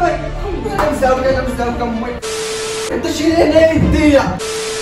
انا مزاوله امي انت شيل هنا يديا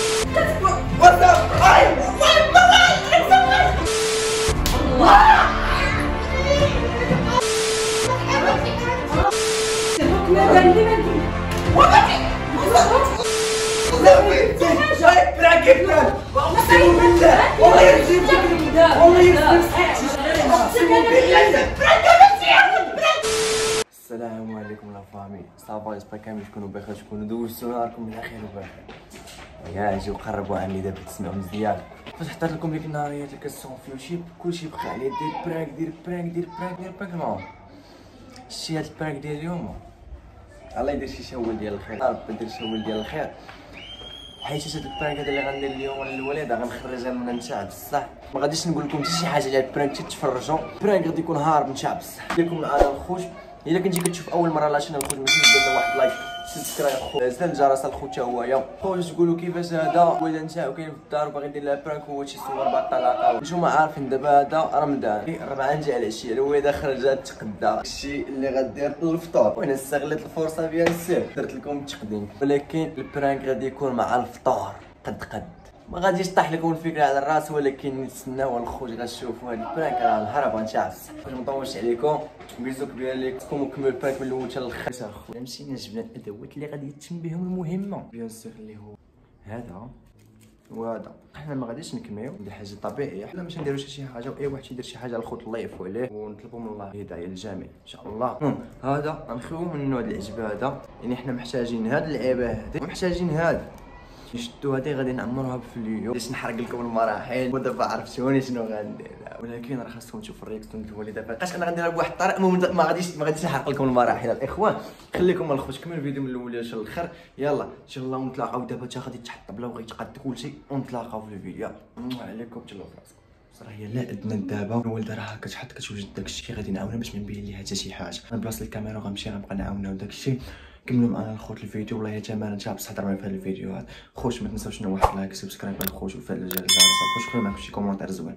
السلام عليكم لا فامي صافا جيسبر كامل تكونوا بخير تكونوا دوزتوا نهاركم على خير وبخير يا جيو قربوا عني دابا تسمعوا مزيان فاش اخترت لكم ديك النهاريات اللي كتصونفيو كلشي بقى عليه دير براك معاهم شتي هاد البراك ديال اليوم الله يدير شي شاول ديال الخير ربي يدير شاول ديال الخير حيت هاد البراك هذا اللي غندير اليوم للوليده غنخرجها من نتاع بصح ما غاديش نقول لكم حتى شي حاجه على البراك تتفرجوا البراك غادي يكون هارب نتاع بصح لكم على الخوت الا كنتي كتشوف اول مره لاشين الخوت ما تنساش دير واحد لايك سبسكرايب خو زر الجرس الخوت حتى هويا خويا تقولوا كيفاش هذا الوالده نتاعو كاين في الدار وباغي يدير لها براك هو تيصور بعض الطلاقه نتوما عارفين دابا هذا رمضان 4 نتاع العشيه الوالده خرجات تقدى داكشي اللي غدير الفطور وانا استغليت الفرصه بيان سير درت لكم التقديم ولكن البرانك غادي يكون مع الفطور قد ما غاديش طاح لكم الفكره على الراس ولكن نتسناو الخوت غتشوفوا هاد البرانك راه الهربه نتاع بصح باش ما نطولش عليكم بيزو كبير ليكم وكملوا البرانك من الاول حتى الاخر اخويا مشينا جبنا الادوات اللي غادي يتم بهم المهمه بيان سير اللي هو هذا وهذا احنا ما غاديش نكميو ندير حاجه طبيعيه حنا ماشي نديرو شي حاجه واي واحد يدير شي حاجه الخوت الله يعفو عليه ونطلبوا من الله الهدايه للجميع ان شاء الله هذا غنخويو من نوع العجبه هذا يعني حنا محتاجين هاد اللعيبه هادي ومحتاجين هذا نشدو هادي غادي نعمروها بفليو باش نحرق لكم المراحل ودابا عرفتوني شنو غندير ولكن راه خاصكم تشوفوا الرياكسيون ديال الوالده فاش انا غنديرها بواحد الطريقه ما غاديش نحرق لكم المراحل الاخوان خليكم الخوت كملوا الفيديو من الاول حتى الاخر يلا ان شاء الله ونتلاقاو دابا حتى غادي تحط بلا وغيتقاد كلشي ونتلاقاو في الفيديو عليكم تهلاو فراسكم صراحه هي لا عندنا دابا الوالده راه كتحط كتوجد داكشي غادي نعاونها باش ما نبين ليها حتى شي حاجه انا بلاصه الكاميرا غنمشي غنبقى نعاونها وداكشي كملوا معنا الخوت الفيديو والله يا جمال نتاع بصح هضر معايا في هذا الفيديو هذا خوت ما تنساوش واحد لايك سبسكرايب الخوت وفعل الجرس الخوت خليو معاكم شي كومونتير زوين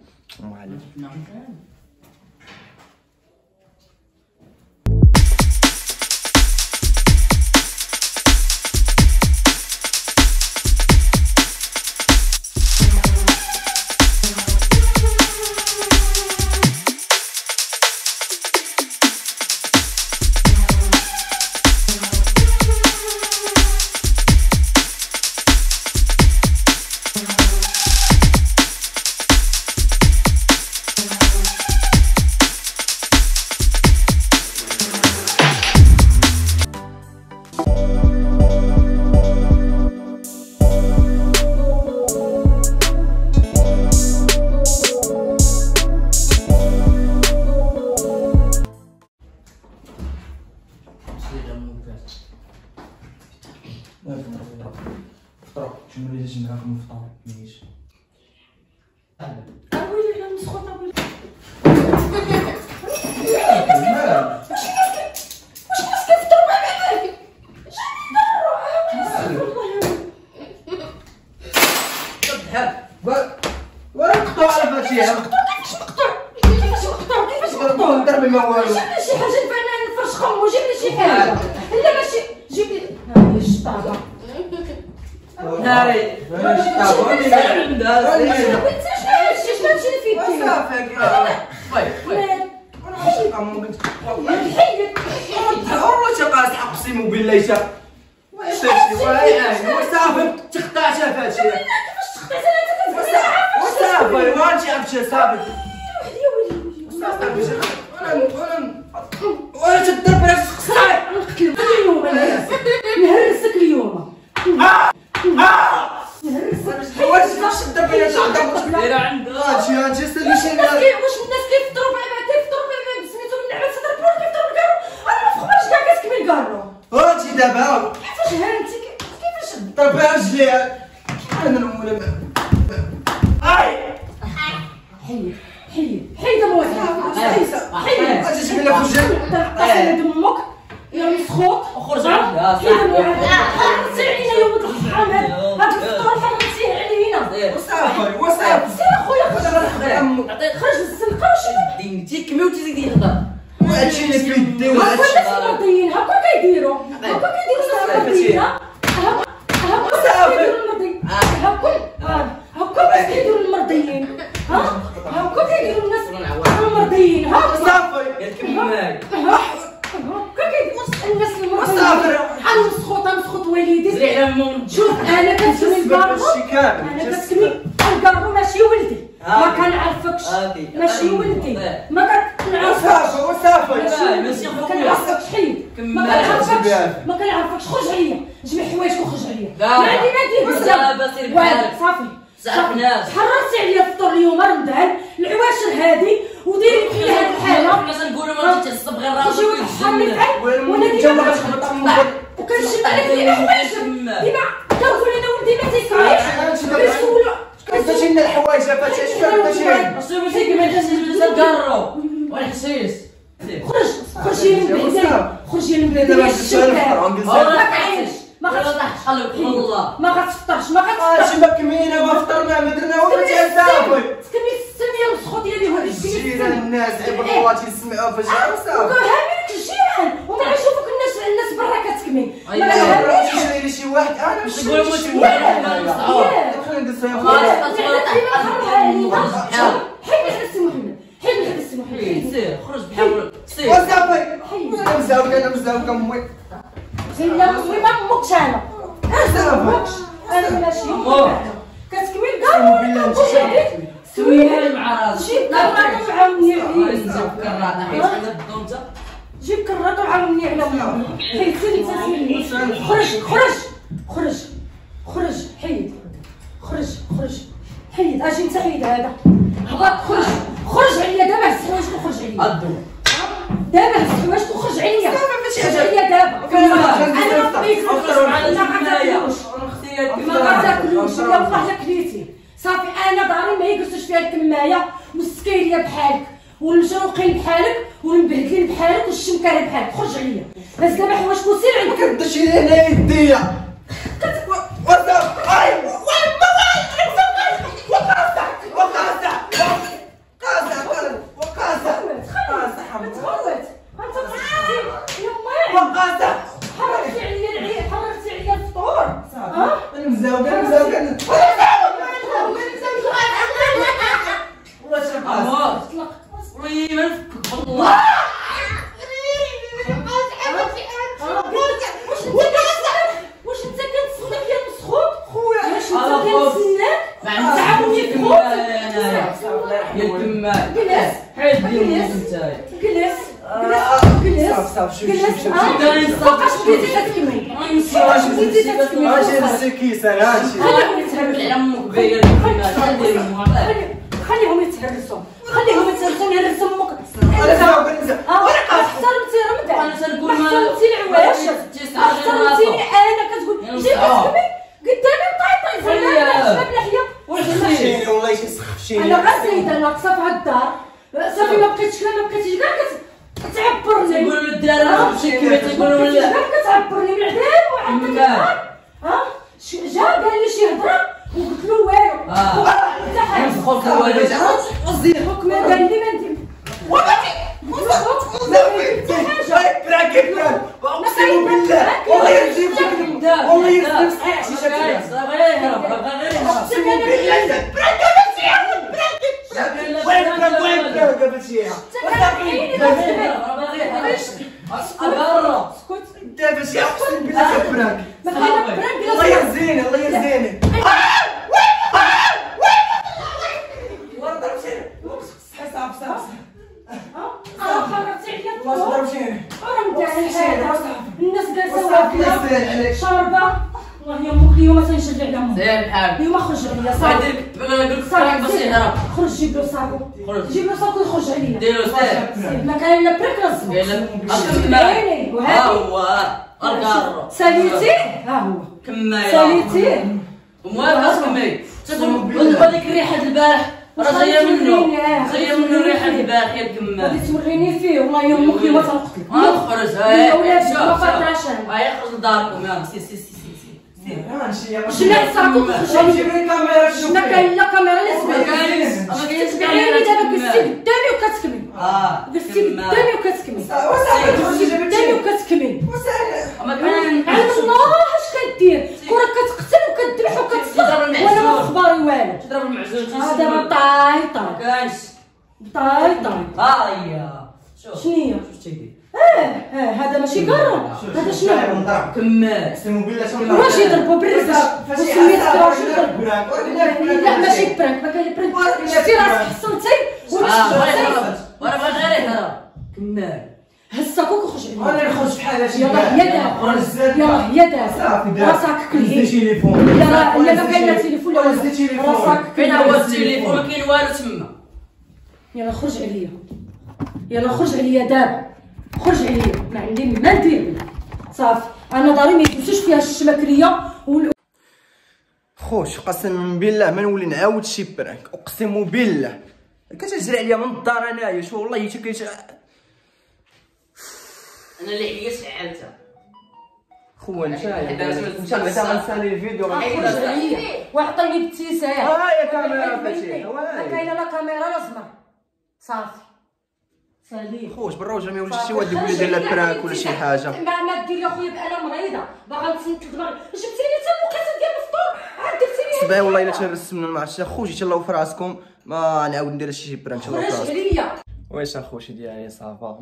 فطروا شنو اللي جيت معاكم الفطور ماشي ويلي لا مسخوط ويلي ونقطعوا على فهادشي كيفاش نقطعوا ندير بما والو جيب لي شي حاجه تبان نفرش خمو جيب لي شي حاجه لا ماشي جيب لي هاهي الشطابه ناري اقسم بالله صافي تقطعتها فهادشي كيفاش تقطعتها وصافي وانتي عرفتي صافي وانا تضرب راسك خسران نقتلك اليوم نهرسك اليوم واش تضرب لي تعضب دايره عندها هادشي سالي شي واش الناس كيفطروا بما سميتو من النعمه تضربوا كيفطروا بالكارو انا ما فهمتش كاع كتكمل كارو هانتي دابا كيفاش هانتي كيفاش ضربها رجليها انا نمول حيد موالي حيد اجي جيب لك وجهك طاحي دمك يا مسخوط وخرج عندها غنسير علينا يوم الحرام هاد الفطور غنسير علينا وصافي سير اخويا خرج للزنقه وشنو دينتي كمي وتزيدي تهضر وهادشي اللي كيديو هادشي هكا كيديروا ماشي هاكا كيديروا المرضيين هاكا كيديروا الناس المرضيين صافي هاكا كيديروا الناس المرضيين بحال مسخوط والدي شوف انا كنسمي الكارو انا كنسمي الكارو ماشي ولدي ما كنعرفكش ماشي ولدي ما كنعرفكش وصافي ما كنعرفكش حيد ما كنعرفكش خرج عليا جمع حوايجك وخرج عليا ما عندي ما ندير بزاف صافي حررتي عليا الفطور اليوم رمضان العواشر هادي وديري بحال هاد الحاله حنا نقولوا ما تعصب غير راسك وانا ديما وكنشد عليك ديما حوايجك ديما كنقول انا ولدي ما تيسمعش كنسولو كتجي لنا الحوايج فاتاش كتجي ماشي كيما تنقرو والحشيش خرجي من بلادي خرجي من بلادي ما كاينش ما غتفطرش ما كمينا ما فطرنا ما درنا والو صافي تكمل السميه والسخط ديالي هذيك الجيران الناس عباد الله تيسمعوا فاش صافي هاملك الجيران وما نشوفوك الناس برا كتكمي تجي شي واحد انا مش نقول واش خلينا ندوزو يا حيد الحس محمد حيد الحس محمد سير خرج بحال سير وصافي انا مزاوك امي لا امي ما امكش انا انا ماشي كتكمي الكارو سويها مع راسك جيب كراطه وعاوني جيب كراطه وعاوني على امي حيدتي لي خرج حيد حيد اجي انت حيد هذا خرج عليا دابا هز حوايجك وخرج عليا دابا هز حوايجك وخرج عليا خرج عليا دابا انا ما بغيتش ما غاتاكلوش ولا بقى كليتي صافي انا داري ما يجلسوش فيها الكمايه والسكيريه بحالك والمجروقين بحالك والمبهدلين بحالك والشمكاري بحالك خرج عليا بس دابا حوايجك وسير عندك كدشي لي هنا يديا حررتي عليا الفطور مزاوقه والله ما نفكك والله واش انت كتسخن فيا مسخوط خويا واش انت كتسناك تعاوني تخوت يا الكمال جلس حيد ديالك نتايا جلس فوقاش بديتي كتكمل اجي السكيسه هادشي خليهم يتهرسوا على امك بيا الكمال خليهم يتهرسوا يهرسوا امك احترمتي رمضان انا تنقول ما احترمتي العواش احترمتيني انا كتقول جي كتكمي قدامي طايطاي شباب لحيه خشيني والله يسخفشيني انا غزيده ناقصه في هاد الدار صافي ما بقيتش كاع كاع كتعبرني تقول للدار ماشي كيما تقولوا لا كتعبرني من عدام وعندك جا قال لي شي هضره وقلت له والو انت حاجه خوك والو قصدي حكم قال لي ما ندير اقسم بالله والله يجيب شكلك والله يجيب شكلك دابا شي اقسم بالله كبراك الله يهزيني الله يهزيني الناس جالسه شاربه والله يا امك اليوم تنشد على امك زين بحال اليوم خرج عليا صافي صافي بسيطه خرج جيب له صاكو يخرج عليا ديرو سير ما كاين لا بريك لا زبط ها هو الكارو ساليتي ها هو كمايه ساليتيه ومالها كمي تقول هذيك الريحه البارح راه جايه منه الريحه البارح يا الكمال غادي توريني فيه والله يا امك اليوم تنقتلك خرج هاي ولادك ما فاتراش انا هاي خرج لداركم يلا سير شنو صاكو خرج جيب لي كاميرا شوف ما كاين لا كاميرا لا سمعت كاين تبعيني دابا كتسي قدامي وكتكمل كتسي قدامي وكتكمل قدامي وكتكمل ما كان علم الله طاي ها هي شوف شنو شفتي دي هذا ماشي كارون هذا شنو كمال واش يضربوا بالرزق وسميت كراش لا ماشي برانك ما كاين برانك شفتي راسك حصلتي وانا بغيت غير يهرب كمال هسا كوك خرج عليا انا نخرج بحال هادشي يلاه هي دابا راسك كلهي تليفون لا ما كاين لا تليفون لا راسك فين هو التليفون ما كاين والو تما يلا خرج عليا دابا خرج عليا ما عندي ما ندير صافي انا داري ما يجوزوش فيها الشماكريه خوش قسما بالله ما نولي نعاود شي برانك اقسم بالله كتجري عليا من الدار انايا شو والله حتى انا اللي عييت عالتها خو انت بعدا غنسالي الفيديو خرج عليا وعطيني بابتسام ها هي كاميرا فاتحه ما كاينه لا كاميرا لا زمر صافي سالي خوش بالروجه ما يوليش شي واحد يقول لي دير لها برانك ولا شي حاجه ما دير يا خويا انا مريضه باغا نسنت الدماغ جبتي لي حتى المقياس ديال الفطور عاد درتي لي صباي والله الا تنرسمنا مع الشيخ خوشي تهلاو في راسكم ما نعاود ندير شي برانك تهلاو في خرج راسكم عليا واش اخوشي ديالي صافا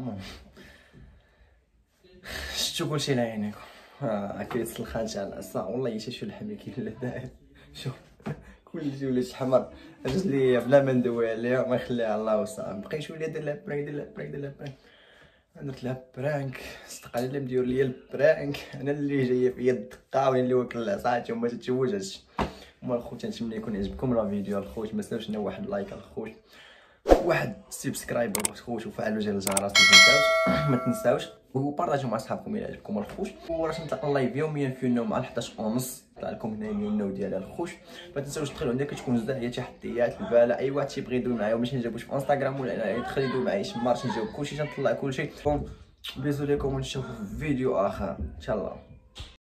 شتو كلشي لا عينيكم كيتصل الخانش على العصا والله حتى شو اللحم كاين لا داير شوف كلشي ولات احمر جات لي بلا ما ندوي عليها ما يخليها الله وصافي بقى شويه دير لها برانك درت لها برانك صدق اللي مدير ليا البرانك انا اللي جايه فيا الدقه وانا اللي واكل العصا وما تتشوج هادشي هما الخوت نتمنى يكون عجبكم الفيديو الخوت ما تنساوش واحد لايك الخوت واحد سبسكرايب الخوت وفعلوا زر الجرس ما تنساوش وبارطاجيو مع صحابكم الى عجبكم الخوت وراح نتلاقاو لايف يوميا في النوم مع 11:30 طلع لكم هنا النوم ديال الخوت ما تنساوش تدخلوا عندك كتكون زاهيه تحديات الباله اي واحد تيبغي يدوي معايا وماشي نجاوبوش في انستغرام ولا يدخل يدوي معايا شي مره نجاوب كلشي تنطلع كلشي بيزو ليكم ونشوفوا في فيديو اخر ان شاء الله.